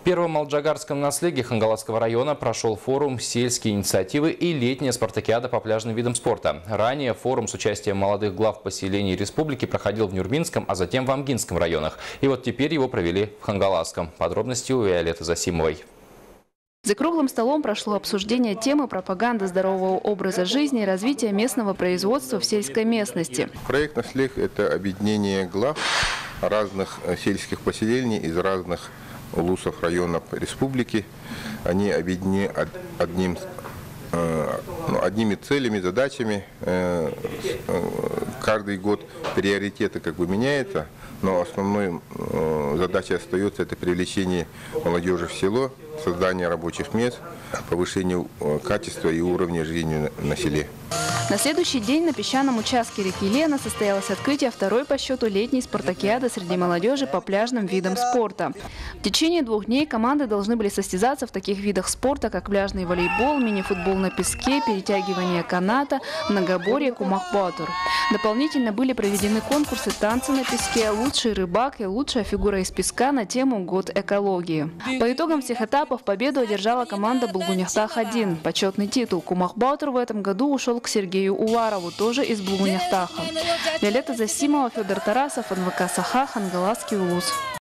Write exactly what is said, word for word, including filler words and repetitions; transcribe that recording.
В Первом Алджагарском наследии Хангаласского района прошел форум «Сельские инициативы» и летняя спартакиада по пляжным видам спорта. Ранее форум с участием молодых глав поселений республики проходил в Нюрбинском, а затем в Амгинском районах. И вот теперь его провели в Хангаласском. Подробности у Виолетты Засимовой. За круглым столом прошло обсуждение темы пропаганды здорового образа жизни и развития местного производства в сельской местности. Проект «Наслег» – это объединение глав разных сельских поселений из разных улусов районов республики. Они объединены одним, ну, одними целями, задачами. Каждый год приоритеты как бы меняются, но основной задачей остается это привлечение молодежи в село, создание рабочих мест, повышение качества и уровня жизни на селе. На следующий день на песчаном участке реки Лена состоялось открытие второй по счету летней спартакиады среди молодежи по пляжным видам спорта. В течение двух дней команды должны были состязаться в таких видах спорта, как пляжный волейбол, мини-футбол на песке, перетягивание каната, многоборье, кумах-батур. Дополнительно были проведены конкурсы танцы на песке, лучший рыбак и лучшая фигура из песка на тему «Год экологии». По итогам всех этапов победу одержала команда «Булгуняхтах один». Почетный титул «Кумах-батур» в этом году ушел к Сергею Уварову, тоже из Булгуняхтаха. Виолетта Засимова, Федор Тарасов, эн вэ ка «Саха», Хангаласский улус.